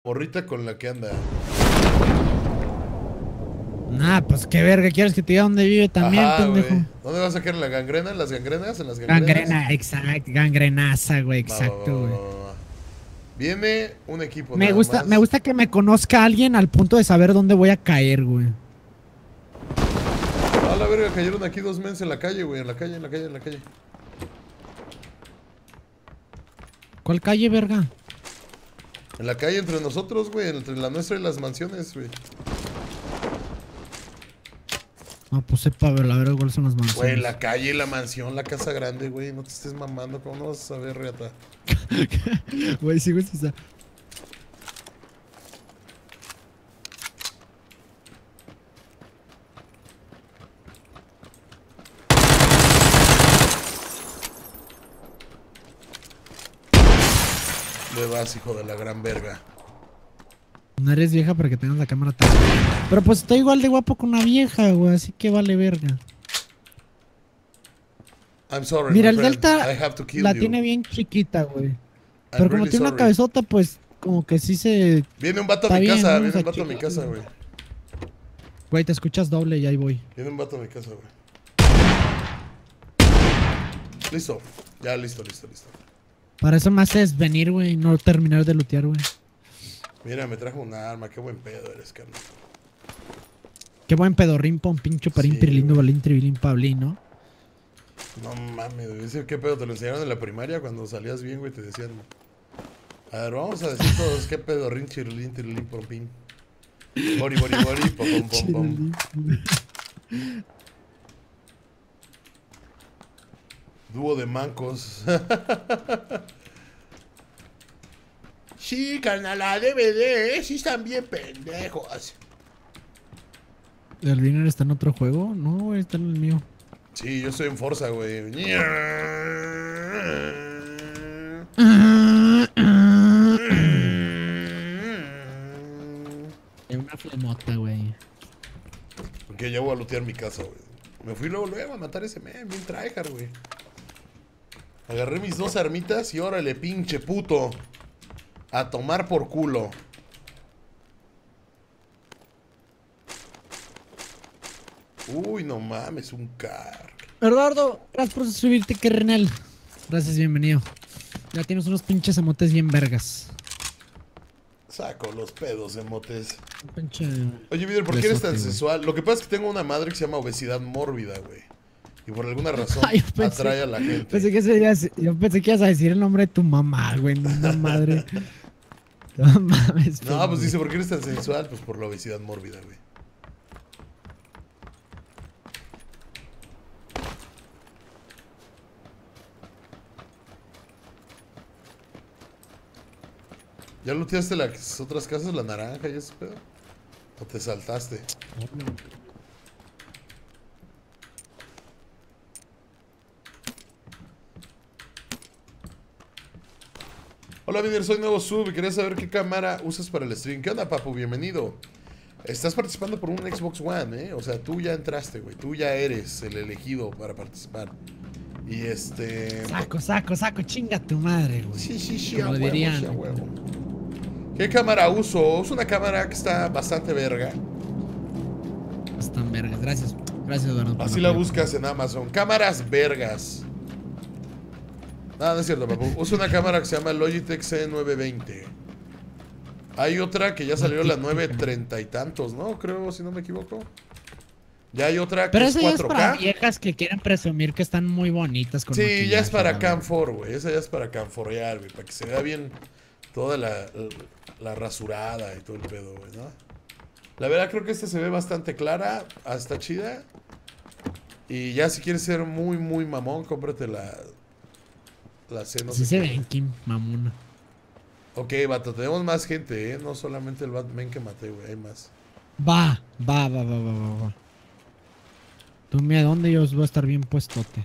Morrita con la que anda. Nah, pues qué verga, ¿quieres que te diga dónde vive también, Ajá, pendejo? güey. ¿Dónde vas a sacar la gangrena? ¿En las gangrenas? ¿En las gangrenas? Gangrena, exacto, gangrenaza, güey, Va, va, va, exacto, güey. va, va, va. Viene un equipo Me nada gusta, me más. gusta que me conozca alguien al punto de saber dónde voy a caer, güey. A la verga, cayeron aquí dos mens en la calle, güey. En la calle, en la calle, en la calle. ¿Cuál calle, verga? En la calle entre nosotros, güey. Entre la nuestra y las mansiones, güey. No, pues sepa, ver, la verga, cuáles son las Güey, mansiones. la calle, la mansión, la casa grande, güey. No te estés mamando. ¿Cómo no vas a saber, reata? Güey, sí, güey, sí está. Le vas, hijo de la gran verga. No eres vieja para que tengas la cámara tan... Pero pues estoy igual de guapo con una vieja, güey, así que vale verga. I'm sorry, Mira, my el friend. Delta I have to kill la you. tiene bien chiquita, güey. I'm Pero como really tiene una sorry. cabezota, pues como que sí se... Viene un vato a Está mi bien, casa, vamos viene a un vato a mi chingar, casa, güey. güey. Güey, te escuchas doble y ahí voy. Viene un vato a mi casa, güey. Listo. Ya, listo, listo, listo. Para eso me haces venir, güey, y no terminar de lootear, güey. Mira, me trajo un arma. Qué buen pedo eres, carnal. Qué buen pedorrín, pon pincho, parín, Sí, pirilín, güey. balín, tribilín, pablín, ¿no? No mames, güey. Ese, ¿qué pedo? ¿Te lo enseñaron en la primaria? Cuando salías bien, güey, te decían... A ver, vamos a decir todos qué pedo, rin, chirilín, tirilín, pom, pim. Bori, bori, bori, pom, pom, pom, pom. Dúo de mancos. Sí, carnal, la DVD, sí están bien pendejos. ¿El Winner está en otro juego? No, güey, está en el mío. Sí, yo estoy en Forza, güey. Es una flemota, güey. Porque ya voy a lootear mi casa, güey. Me fui luego a matar ese men, bien tryhard, güey. Agarré mis dos armitas y órale, pinche puto. A tomar por culo. Uy, no mames, un car. Eduardo, gracias por suscribirte, carnal. Gracias, bienvenido. Ya tienes unos pinches emotes bien vergas. Saco los pedos, emotes. Un pinche... Oye, Videl, ¿por qué eres tan besote, güey. sensual? Lo que pasa es que tengo una madre que se llama obesidad mórbida, güey. Y por alguna razón Ay, yo pensé- atrae a la gente. Yo pensé que ibas a decir el nombre de tu mamá, güey. No, una madre. No mames, No, pues dice, pendejo. ¿por qué eres tan sensual? Pues por la obesidad mórbida, güey. ¿Ya looteaste las otras casas, la naranja y ese pedo? ¿O te saltaste? Hola, Videl, soy nuevo sub y quería saber qué cámara usas para el stream. ¿Qué onda, papu? Bienvenido. Estás participando por un Xbox One, ¿eh? O sea, tú ya entraste, güey. Tú ya eres el elegido para participar. Y Saco, chinga tu madre, güey. Sí, Como a huevo, dirían. sí, a huevo. ¿Qué cámara uso? Uso una cámara que está bastante verga. Están vergas, gracias. Gracias, Eduardo. por Así el la apoyo. buscas en Amazon. Cámaras vergas. No, no es cierto, papu. Uso una cámara que se llama Logitech C920. Hay otra que ya salió la 930 y tantos, ¿no? Creo, si no me equivoco. Ya hay otra que Pero es eso ya es para 4K. viejas que quieren presumir que están muy bonitas con Sí, ya es maquillaje, para la verdad. Camfor, güey. Esa ya es para Camforrear, güey. Para que se vea bien toda la rasurada y todo el pedo, güey, ¿no? La verdad creo que esta se ve bastante clara. Está chida. Y ya si quieres ser muy, muy mamón, cómprate la C, no Sí sé se qué. ven, Kim, mamona. Ok, vato, tenemos más gente, ¿eh? No solamente el Batman que maté, güey. Hay más. Va. Tú mira dónde yo voy a estar bien puestote.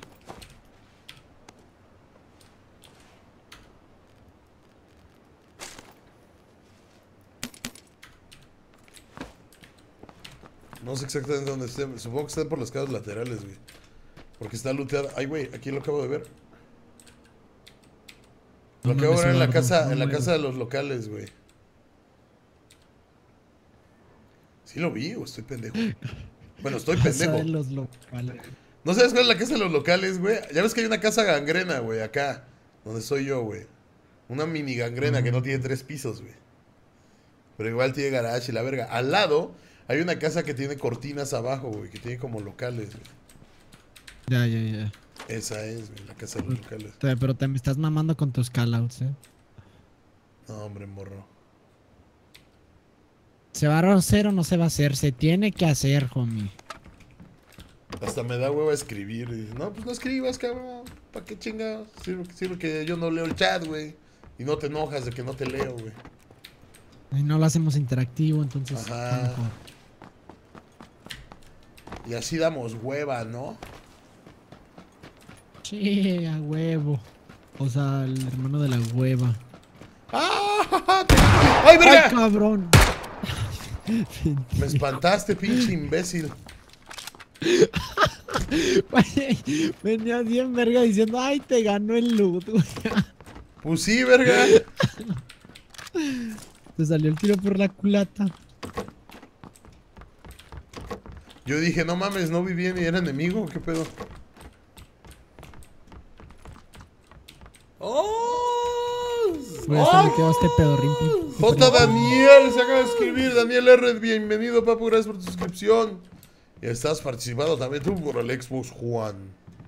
No sé exactamente dónde estén. Supongo que están por las casas laterales, güey. Porque está looteada. Ay, güey, aquí lo acabo de ver. Lo No acabo de mames, ver en la Eduardo, casa, no en la mueres. casa de los locales, güey. Sí lo vi, o estoy pendejo. Bueno, estoy Casa pendejo. de los locales. ¿No sabes cuál es la casa de los locales, güey? Ya ves que hay una casa gangrena, güey, acá. Donde soy yo, güey. Una mini gangrena que no tiene 3 pisos, güey. Pero igual tiene garage y la verga. Al lado hay una casa que tiene cortinas abajo, güey. Que tiene como locales, güey. Ya. Esa es, güey, la casa de los locales. Pero te me estás mamando con tus callouts, No, hombre, morro. ¿Se va a hacer o no se va a hacer? Se tiene que hacer, homie. Hasta me da hueva escribir. Y dice, no, pues no escribas, cabrón. ¿Para qué chingados? Sirve que yo no leo el chat, güey. Y no te enojas de que no te leo, güey. Y no lo hacemos interactivo, entonces. Ajá. Está mejor. Y así damos hueva, ¿no? Sí, a huevo. O sea, el hermano de la hueva. ¡Ah! ¡Ay, verga! ¡Ay, cabrón! Me espantaste, pinche imbécil. Venía bien verga diciendo, ay, te ganó el loot, güey. Pues sí, verga. Te salió el tiro por la culata. Yo dije, no mames, no vi bien y era enemigo. ¿Qué pedo? Güey, hasta me quedó este pedorrín. J. Daniel se acaba de escribir. Daniel R. Bienvenido, papu. Gracias por tu suscripción. Y estás participando también tú por el Xbox Juan.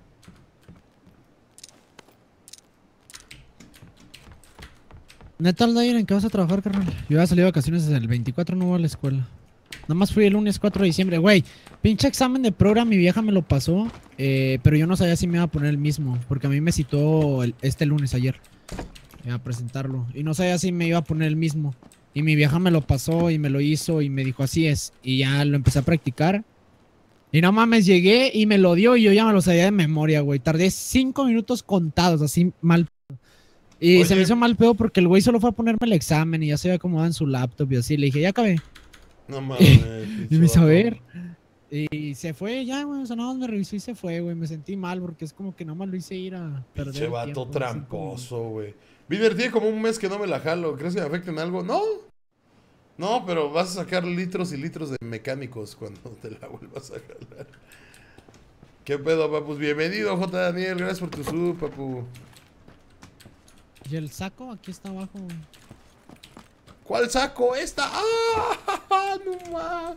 Neta, Aldair, ¿en qué vas a trabajar, carnal? Yo había salido de vacaciones desde el 24, no voy a la escuela. Nada más fui el lunes 4 de diciembre. Güey, pinche examen de programa, mi vieja me lo pasó. Pero yo no sabía si me iba a poner el mismo. Porque a mí me citó este lunes, ayer. A presentarlo. Y no sabía si me iba a poner el mismo. Y mi vieja me lo pasó y me lo hizo y me dijo, así es. Y ya lo empecé a practicar. Y no mames, llegué y me lo dio y yo ya me lo sabía de memoria, güey. Tardé 5 minutos contados, así mal. Y Oye, se me hizo mal pedo porque el güey solo fue a ponerme el examen y ya se había acomodado en su laptop y así. Le dije, ya acabé. no mames. Y me hizo ver. Y se fue ya, güey. O sea, nada más me revisó y se fue, güey. Me sentí mal porque es como que nada más lo hice ir a perder Pinche el vato tiempo, así tramposo, güey. Viner, tiene como un mes que no me la jalo. ¿Crees que me afecte en algo? No. No, pero vas a sacar litros y litros de mecánicos cuando te la vuelvas a jalar. ¿Qué pedo, papus? Bienvenido, J. Daniel. Gracias por tu sub, papu. ¿Y el saco? Aquí está abajo, güey. ¿Cuál saco? ¡Esta! ¡Ah! ¡No más!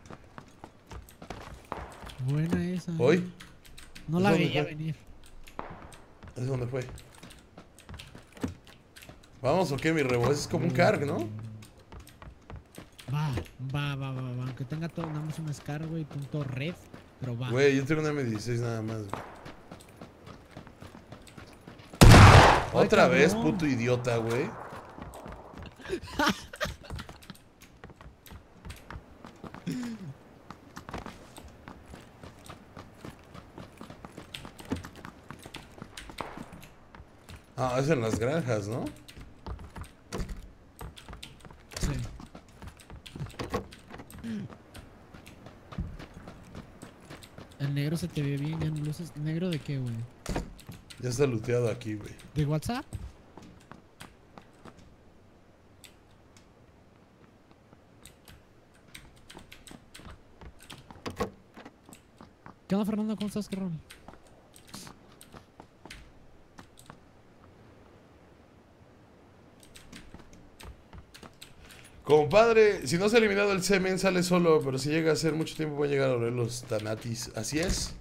Buena esa. ¿Hoy? No la ¿Dónde veía fue? venir. ¿Es dónde fue? ¿Vamos o qué, mi rebo? Es como un carg, ¿no? Va. Aunque tenga todo, nada más un Scar, güey, punto red, pero va. Güey, yo tengo una M16 nada más, güey. Ay, Otra vez, cabrón. puto idiota, güey. Ah, es en las granjas, ¿no? Sí. El negro se te ve bien, ya no luces. ¿Negro de qué, güey? Ya está looteado aquí, güey. ¿De WhatsApp? ¿Qué onda, Fernando? ¿Cómo estás, carnal? Compadre, si no se ha eliminado el semen, sale solo, pero si llega a ser mucho tiempo pueden llegar a doler los tanatis. ¿Así es?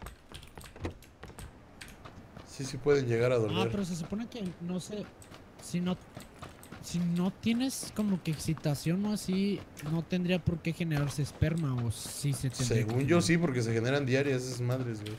Sí pueden llegar a Ah, doler. pero se supone que no sé. Si no tienes como que excitación o así, no tendría por qué generarse esperma o sí se tendría. Según que yo generar. sí, porque se generan diarias esas madres, güey.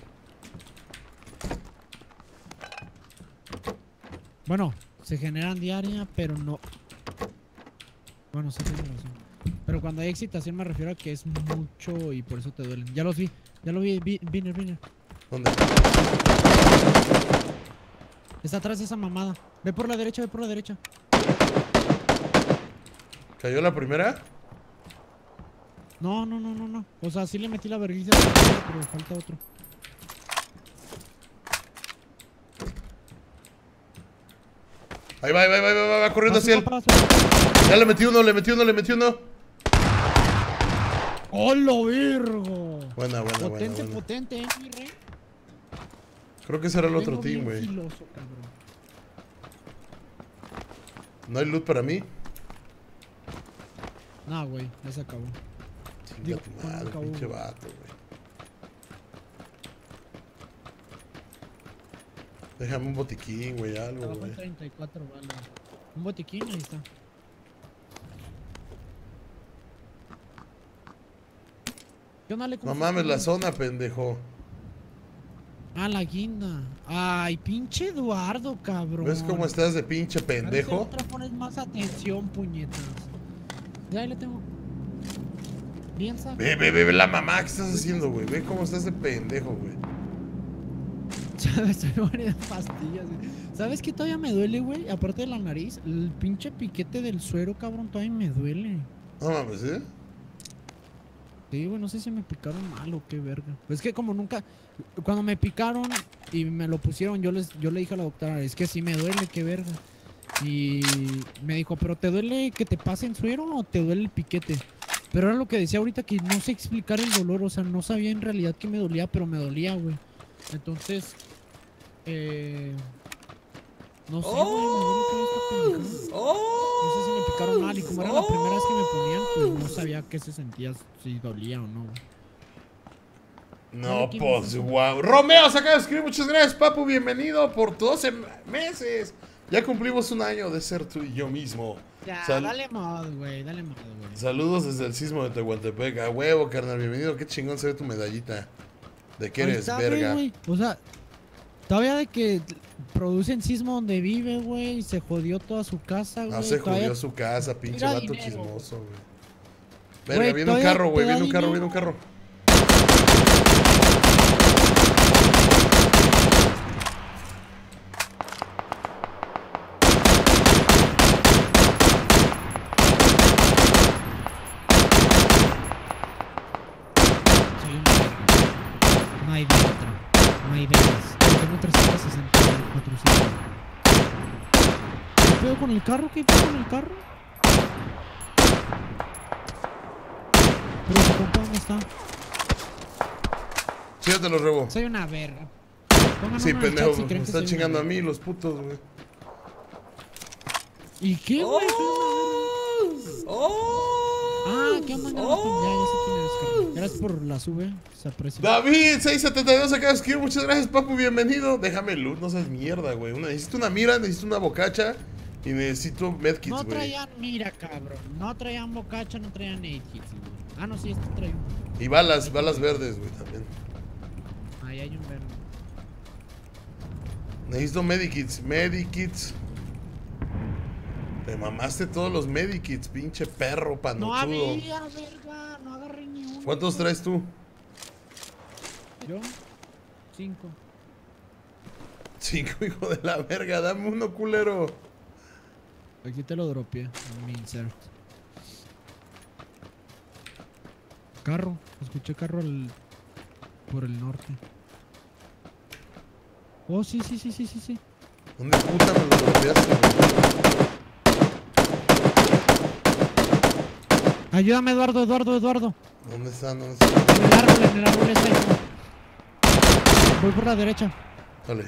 Bueno, se generan diaria, pero no. Bueno, sí tienes razón. Pero cuando hay excitación me refiero a que es mucho y por eso te duelen. Ya los vi, Viner. ¿Dónde? Está atrás de esa mamada. Ve por la derecha. ¿Cayó la primera? No. O sea, sí le metí la vergüenza, pero falta otro. Ahí va corriendo hacia él. Paso. Ya le metí uno. ¡Hola, vergo! Buena, Potente, buena. potente, mi rey. Creo que ese era el otro Vengo team, bien güey. filoso, cabrón. ¿No hay loot para mí? No, güey, ya se acabó. Chinga Digo, tu no madre, acabó, pinche güey. vato, güey. Déjame un botiquín, güey, algo, Trabajo güey. en 34 balas. Un botiquín, ahí está. ¿Qué onda, le No mames, la zona, pendejo. Ah, la guinda. Ay, pinche Eduardo, cabrón. ¿Ves cómo estás de pinche pendejo? Otra pones más atención, puñetas. Ya ahí le tengo. Bien, ¿sabes? Ve, la mamá, ¿qué estás haciendo, güey? Ve cómo estás de pendejo, güey. Ya me estoy poniendo pastillas, güey. ¿Sabes qué todavía me duele, güey? Aparte de la nariz, el pinche piquete del suero, cabrón, todavía me duele. No mames, ¿eh? Sí, güey, no sé si me picaron mal o qué verga. Es que como nunca... Cuando me picaron y me lo pusieron, yo le dije a la doctora, es que sí me duele, qué verga. Y me dijo, ¿pero te duele que te pasen suero o te duele el piquete? Pero era lo que decía ahorita, que no sé explicar el dolor, o sea, no sabía en realidad que me dolía, pero me dolía, güey. Entonces, no sé, güey, me duele toda esta pendejada. No sé si me picaron mal y como era la primera vez que me ponían, pues no sabía qué se sentía, si dolía o no, güey. No, pues, guau. Romeo, se acaba de escribir. Muchas gracias, papu. Bienvenido por 12 meses. Ya cumplimos un año de ser tú y yo mismo. Ya, dale mod, güey, dale mod, güey. Saludos desde el sismo de Tehuantepec. A huevo, carnal, bienvenido. Qué chingón se ve tu medallita. ¿De qué eres, Está, verga? güey. O sea, todavía de que producen sismo donde vive, güey, se jodió toda su casa, güey. No se todavía... jodió su casa, pinche tira vato dinero, chismoso, güey. Güey, Verga, viene un todavía carro, güey. te da Viene un carro, dinero. viene un carro. Soy un verga. No hay de otra. No hay vegas. Tengo 364. ¿Qué pedo con el carro? ¿Qué pedo con el carro? Pero su compa, ¿dónde está? Sí, ya te lo rebo. Soy una verga. Pongan Sí, uno en el pendejo, chat si me creen que están soy chingando a una mí los putos, güey. verga. ¿Y qué, güey? Soy una verga. Ah, ¿qué onda? Ya sé quién eres, carnal. Gracias por la sube, se aprecia. David, 672 acá de escribir. Muchas gracias, papu, bienvenido. Déjame loot, no seas mierda, güey. Necesito una mira, necesito una bocacha y necesito medkits, No güey. traían mira, cabrón. No traían bocacha, no traían nakeds, güey. Ah, no, sí, este trae uno. Y balas verdes, güey, también. Ahí hay un verde. Necesito medikits. Te mamaste todos los medikits, pinche perro No panochudo. había, verga. No agarré ni uno. ¿Cuántos traes tú? Yo, 5. 5, hijo de la verga, dame uno, culero. Aquí te lo dropeé en mi insert. Carro, escuché carro por el norte. Oh, sí. ¿Dónde puta me lo golpeaste, güey? Ayúdame, Eduardo. ¿Dónde están? En el árbol está ahí. Voy por la derecha. Dale.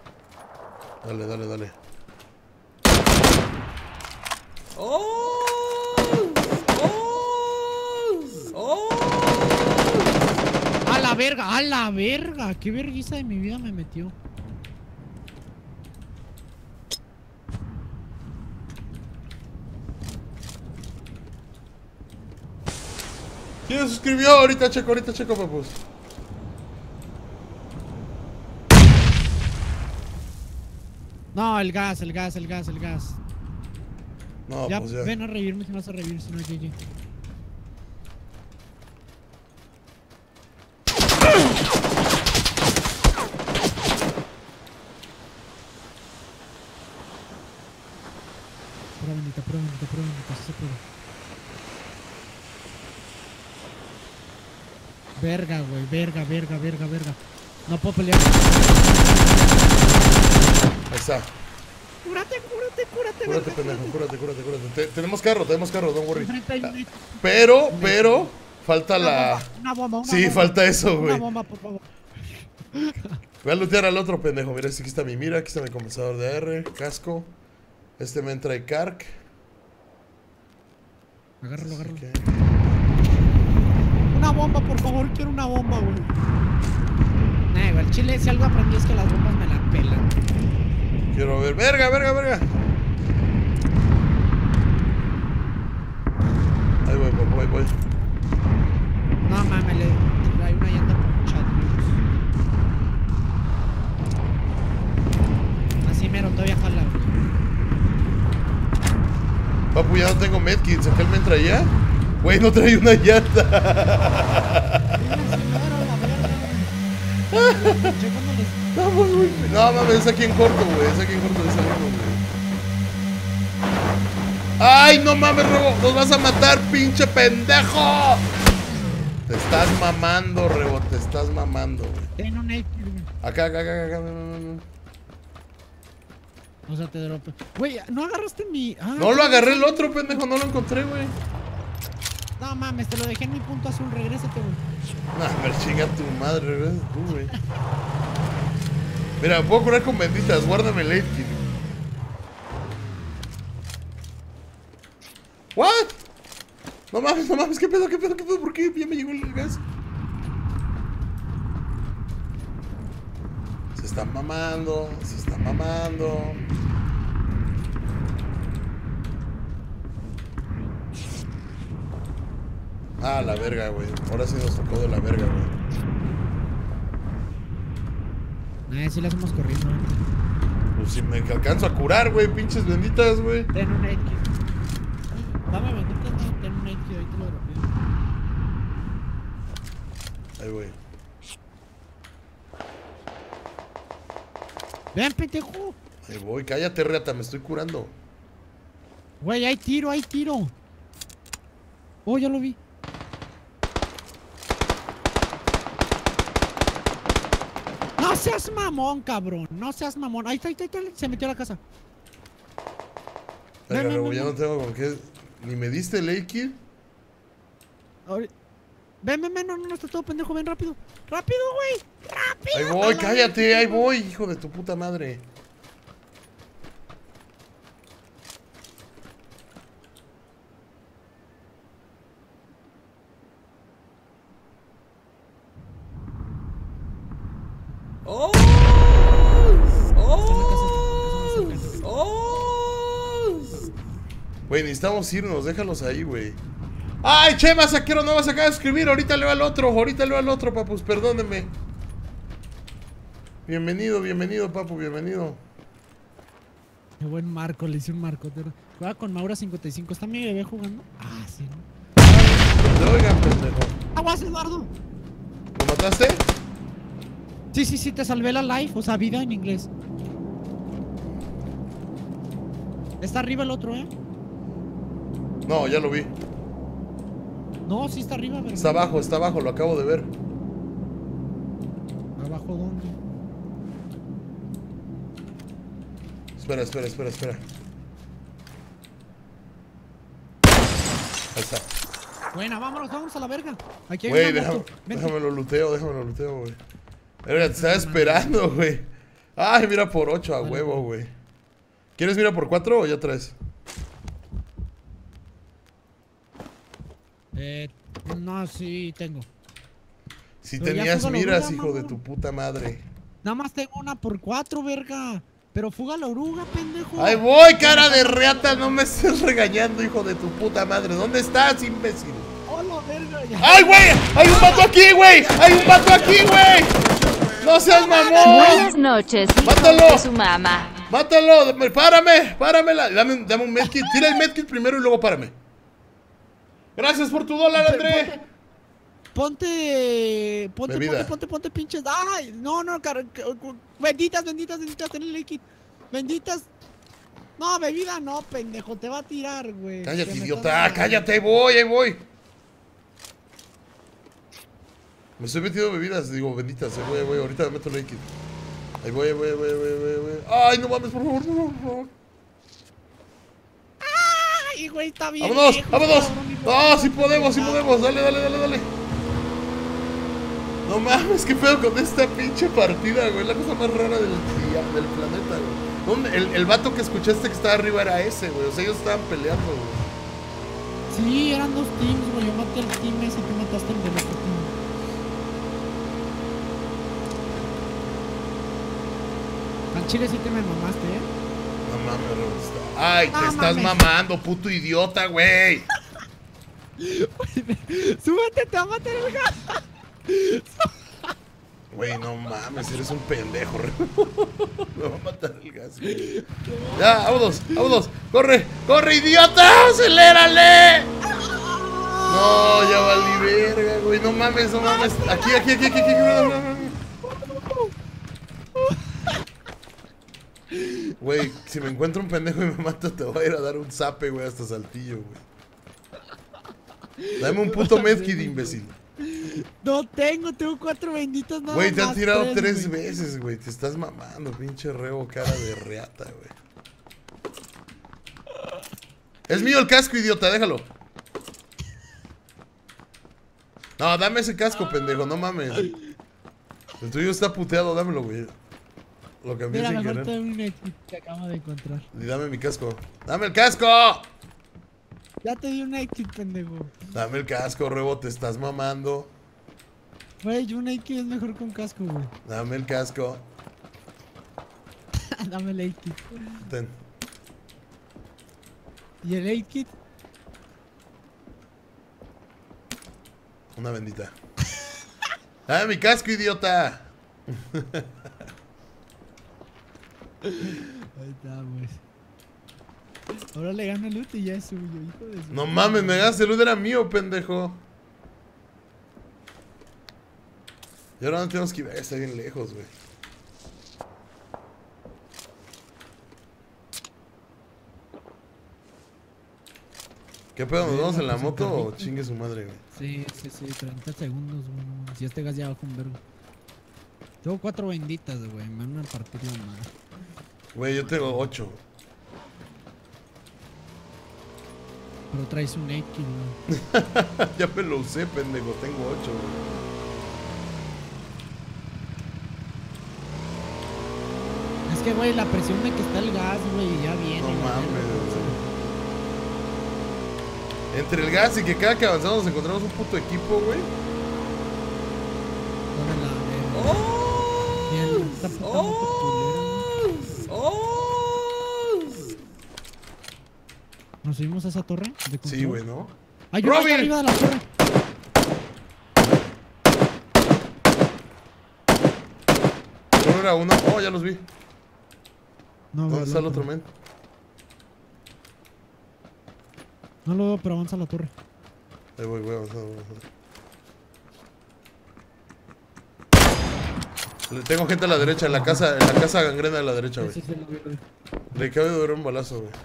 ¡A la verga! ¡Qué vergüenza de mi vida me metió! ¿Quién se suscribió? Ahorita checo, papus. No, el gas. No, Ya, pues ya. ven a revivirme si no vas a revivir, si no, GG. Prueba, si se puede. Verga, güey, verga. No puedo pelear. Ahí está. Cúrate, Cúrate, pendejo, cúrate. Tenemos carro, don't worry. Enfrente hay un... Pero, Falta la... Una bomba, Sí, bomba. falta eso, Una güey. bomba, por favor. Voy a lootear al otro pendejo. Mira, aquí está mi mira, aquí está mi compensador de R, casco. Este me entra de Kark. Agárralo, agárralo. Okay. Una bomba, por favor, quiero una bomba, güey. Nah, güey, el chile, si algo aprendí es que las bombas me la pelan. Quiero ver. ¡Verga, verga, verga! Ahí voy. No mames, hay una llanta por chat, güey. Así mero, todavía jala, güey. Papu, ya no tengo medkits. ¿Aquel me traía? Güey, no trae una llanta. Estamos muy... No mames, es aquí en corto, güey. Es aquí en corto de salimos, güey. ¡Ay, no mames, Rebo! ¡Nos vas a matar, pinche pendejo! Te estás mamando, Rebo. Te estás mamando, güey. Ten un AP, güey. Acá. O sea, te drope. Güey, no agarraste mi. Ah, No lo agarré el otro, pendejo. No lo encontré, güey. No mames, te lo dejé en mi punto azul. Regrésate, güey. Nah, me chinga tu madre, regresa tú, güey. Mira, me puedo curar con benditas. Guárdame el 8 kit. ¿What? No mames, ¿qué pedo? ¿Por qué? Ya me llegó el gas. Se están mamando. Ah, la verga, güey. Ahora sí nos tocó de la verga, güey. Sí la hacemos corriendo, güey. Pues si me alcanzo a curar, güey. Pinches benditas, güey. Ten un 8 kit. Dame benditas, no, ten un 8 kit, ahí te lo dropeo. Ahí, güey. Ven, pendejo. Ahí voy. Cállate, reata. Me estoy curando. Güey, hay tiro. Oh, ya lo vi. No seas mamón, cabrón. No seas mamón. Ahí está. Se metió a la casa. Venga, Ven, Rebo, ya ven. no tengo con qué. Ni me diste el A-Kid. Ven, no, está todo pendejo. Ven, rápido, güey. Rápido. Ahí voy, cállate, ahí voy, hijo de tu puta madre. ¡Oh! Güey, necesitamos irnos, déjalos ahí, güey. ¡Ay, Chema, saquero, no vas a acabar de escribir! Ahorita leo al otro, papus, perdónenme. Bienvenido, papu, bienvenido. Qué buen marco, le hice un marco. Juega con Maura 55. ¿Está mi bebé jugando? Ah, sí, ¿no? Oigan, pendejo. ¡Aguas, Eduardo! ¿Lo mataste? Sí, te salvé la life, o sea, vida en inglés. Está arriba el otro, ¿eh? No, ya lo vi. No, sí está arriba, ¿verdad? Está abajo, lo acabo de ver. ¿Abajo dónde? Espera. Ahí está. Buena, vámonos a la verga. Aquí hay Güey, una moto. Vente. déjame lo luteo, güey. Verga, te estaba esperando, güey. Ay, mira por 8 a huevo, güey. ¿Quieres mira por 4 o ya traes? No, sí tengo. Si Pero ya tenías fuga la miras, oruga, hijo de mamón. tu puta madre. Nada más tengo una por 4, verga. Pero fuga la oruga, pendejo. ¡Ahí voy, cara de reata! No me estés regañando, hijo de tu puta madre. ¿Dónde estás, imbécil? Hola, verga. Ya. ¡Ay, güey! ¡Hay un vato aquí, güey! ¡No seas mamón! Buenas noches, hijo ¡Mátalo! de su mamá. ¡Mátalo! ¡Párame! Dame un medkit. Tira el medkit primero y luego párame. Gracias por tu dólar, André. Ponte, Bebida. ponte pinches. Ay, no, benditas, ten el líquido. Benditas. No, bebida no, pendejo, te va a tirar, güey. Cállate, Te me idiota, estás- cállate, ahí voy. Me estoy metiendo bebidas, digo, benditas, voy, ahorita me meto líquido. Ahí voy. Ay, no mames, por favor. Ay, güey, está bien. Vámonos, lejos, vámonos. cabrón, hijo ¡Oh, sí podemos, sí podemos! ¡Dale, dale, dale, dale! No mames, qué pedo con esta pinche partida, güey. La cosa más rara del planeta, güey. ¿Dónde? El vato que escuchaste que estaba arriba era ese, güey. O sea, ellos estaban peleando, güey. Sí, eran dos teams, güey. Yo maté al team ese y tú mataste al del otro team. Al chile sí que me mamaste, No mames, Robusta. ¡Ay, te No estás mames. mamando, puto idiota, güey! Súbete, te va a matar el gato. Güey, no mames, eres un pendejo, me va a matar el gas, güey. Ya, vámonos, vámonos. ¡Corre, corre, idiota! ¡Acelérale! No, ya valí verga, güey. No mames, no mames. Aquí, aquí, aquí, aquí, aquí. No, no, no. Güey, si me encuentro un pendejo y me mata, te voy a ir a dar un zape, güey, hasta Saltillo, güey. Dame un puto medkit, imbécil. No tengo 4 benditas nada Güey, te han más, tirado tres, 3 güey. veces, güey. Te estás mamando, pinche rebo, cara de reata, güey. Es mío el casco, idiota, déjalo. No, dame ese casco, pendejo, no mames. El tuyo está puteado, dámelo, güey. Lo cambié Mira, sin mejor te querer. doy un exit que acabo de encontrar. Y dame mi casco. ¡Dame el casco! Ya te di un exit, pendejo. Dame el casco, rebo, te estás mamando. Güey, un exit es mejor que un casco, güey. Dame el casco. Dame el exit. Ten. ¿Y el exit? Una bendita. Dame mi casco, idiota. Ahí está, pues. Ahora le gana el loot y ya es suyo, hijo de su... No mames, me ganaste, el loot era mío, pendejo. Y ahora no tenemos que ir. Está bien lejos, güey. ¿Qué pedo? ¿Nos vamos en la moto o chingue su madre, güey? Sí, 30 segundos, güey. No mames. Si este gas ya va con vergo. Tengo 4 benditas, güey. Me van a partir la madre. Güey, yo tengo 8. Pero traes un 8, güey. Ya me lo usé, pendejo. Tengo 8, güey. Es que, güey, la presión de que está el gas, güey, ya viene. No la mames, verga, güey. Entre el gas y que cada que avanzamos nos encontramos un puto equipo, güey. Pone la verga. ¡Oh! Bien, esta puta moto ¿Nos subimos a esa torre? De control? Sí, güey, ¿no? ¡Hay uno ¡Robin! allá arriba de la torre! Solo era uno. Oh, ya los vi. No, ¿Dónde veo está el al otro men? No lo veo, pero avanza a la torre. Ahí voy, avanzando, voy avanzando. Tengo gente a la derecha, en la casa gangrena de la derecha, güey. Sí, lo vi. Le acabo de dar un balazo, güey.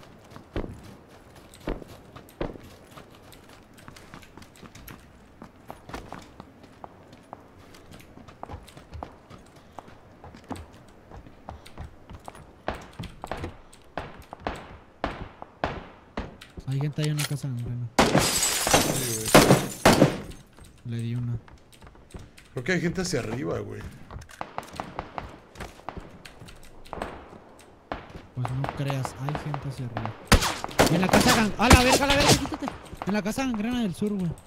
Hay gente ahí en la casa gangrena. Sí, güey. Le di una. Creo que hay gente hacia arriba, güey. Pues no creas, hay gente hacia arriba. Y en la casa gangrena. ¡Ah, la verga, quítate! En la casa gangrena del sur, güey.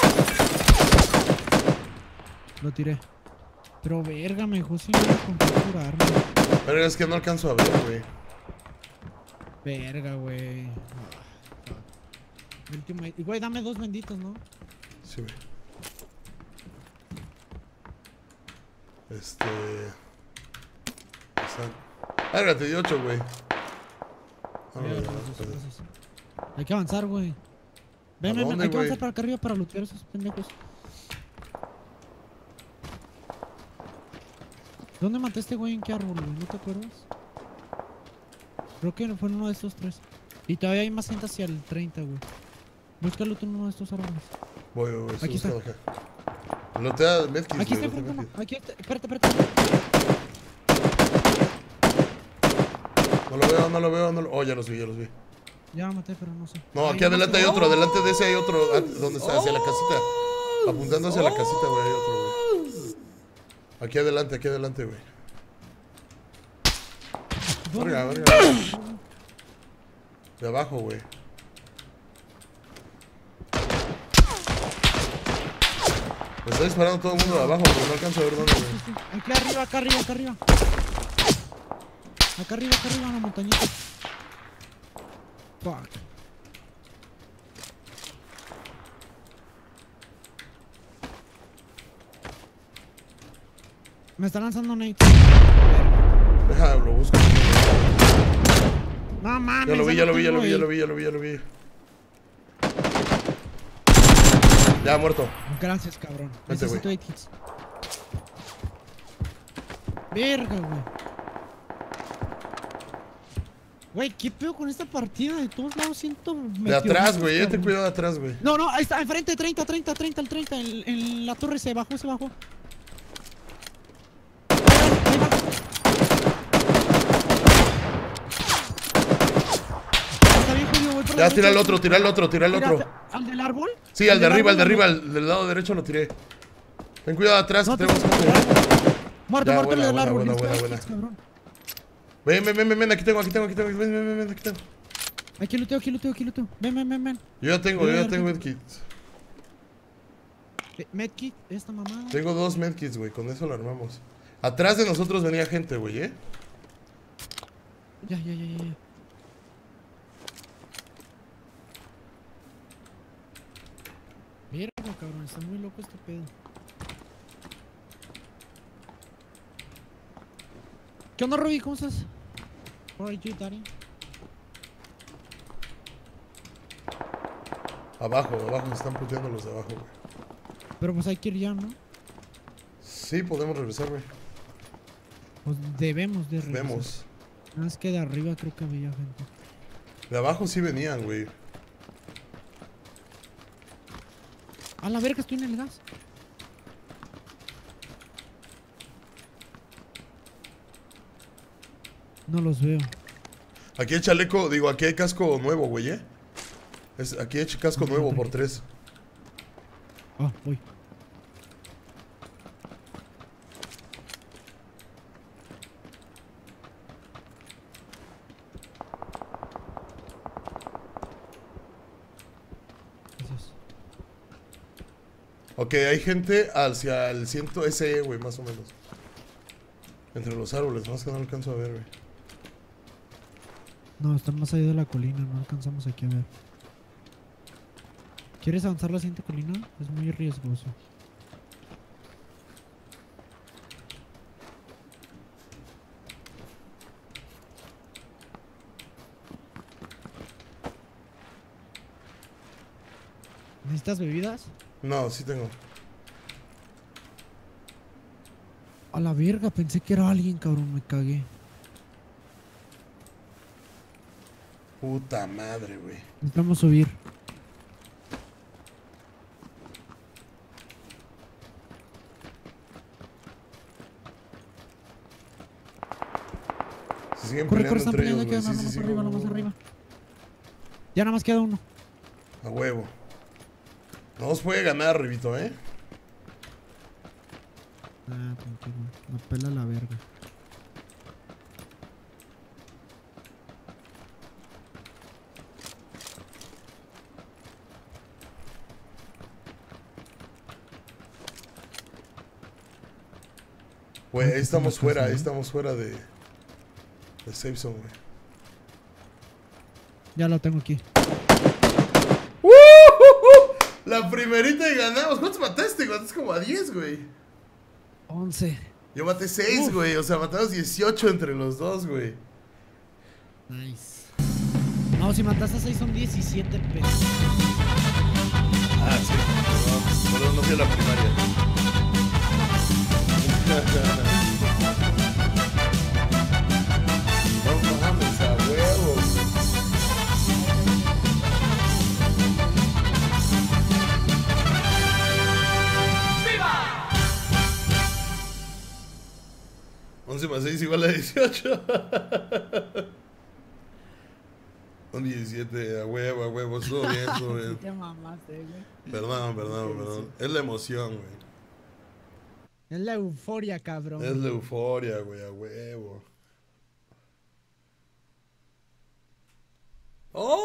Lo tiré. Pero verga, me dejó sin con qué curarme. Pero es que no alcanzo a ver, güey. Verga, güey. Ultimate. Y güey, dame 2 benditos, ¿no? Sí, güey. Verga, te di 8, güey. Hay que avanzar, güey. Ven, ¿A dónde, hay que güey? avanzar para acá arriba para lootear esos pendejos. ¿Dónde maté a este güey? ¿En qué árbol, güey? ¿No te acuerdas? Creo que fue en uno de estos 3. Y todavía hay más gente hacia el 30, güey. Búscalo tú en uno de estos árboles. Voy, estoy Aquí está. buscando acá. Lotea medkits, Aquí está güey, enfrente lotea uno. medkits. Aquí está. Espérate. No lo veo, no lo veo, no lo... Oh, ya los vi. Ya maté, pero no sé. No, Ahí aquí nomás adelante hay quedó. otro, adelante de ese hay otro. ¿Dónde está? Hacia la casita. Apuntando hacia la casita, güey, hay otro, güey. Aquí adelante, güey. Verga, verga. De abajo, güey. Me está disparando todo el mundo de abajo, pero no alcanzo a ver dónde, güey. Aquí arriba, acá arriba, acá arriba. Acá arriba, en la montañita. Fuck. Me está lanzando Nate. Deja, lo busco. No mames. Ya lo vi. Ya, muerto. Gracias, cabrón. Vente, Necesito güey. 8 hits. Verga, güey. Güey, ¿qué pedo con esta partida? De todos lados siento... De atrás, güey. Ten cuidado de atrás, güey. No, ahí está, enfrente, 30. En la torre se bajó. Ahí va. Está bien, jodido, voy por la Ya, derecha. tira el otro. Mira, ¿al del árbol? Sí, al de arriba, árbol, al del lado derecho lo tiré. Ten cuidado atrás, no, que tenemos te- gente. Muerto, Ya, el del buena, árbol. buena, Listo, buena. cabrón. Ven, aquí tengo. Ven, aquí tengo. Aquí luteo. Ven. Yo ya tengo medkits. Medkit, esta mamada. Tengo 2 medkits, güey, con eso lo armamos. Atrás de nosotros venía gente, güey, Ya. Mira, cabrón, está muy loco este pedo. ¿Qué onda, Robbie? ¿Cómo estás? Alright, you, Daddy. Abajo, me están puteando los de abajo, güey. Pero pues hay que ir ya, ¿no? Sí, podemos regresar, güey. Pues debemos de regresar. Vemos. Nada más que de arriba creo que había gente. De abajo sí venían, güey. A la verga, estoy en el gas. No los veo. Aquí hay chaleco, aquí hay casco nuevo, güey, aquí hay casco nuevo por 3. Ah, voy. Gracias. Ok, hay gente hacia el 100 SE, güey, más o menos. Entre los árboles, más que no alcanzo a ver, güey. No, están más allá de la colina, no alcanzamos aquí a ver. ¿Quieres avanzar la siguiente colina? Es muy riesgoso. ¿Necesitas bebidas? No, sí tengo. A la verga, pensé que era alguien, cabrón, me cagué. Puta madre, güey. Necesitamos subir. Se siguen Corre, peleando están entre ellos, peleando, queda güey. uno, Sí, más arriba, go, más go, go. arriba. Ya nada más queda uno. A huevo. No nos puede ganar, Rivito, Ah, tranquilo. Me pela la verga. Güey, ahí estamos fuera, casa, ahí ¿no? estamos fuera de Safe Zone, güey. Ya lo tengo aquí. La primerita y ganamos. ¿Cuántos mataste? Mataste como a 10, güey. 11. Yo maté 6, güey. O sea, matamos 18 entre los dos, güey. Nice. No, si mataste a 6 son 17 pesos. Ah, sí. Perdón, no fui a la primaria. No mames, a huevo. ¡Viva! 11 más 6 igual a 18. Un 17, a huevo, estuvo bien, estuvo bien. Te mamaste, güey. Perdón. Es la emoción, güey. Es la euforia, cabrón. Es la euforia, güey, a huevo. ¡Oh!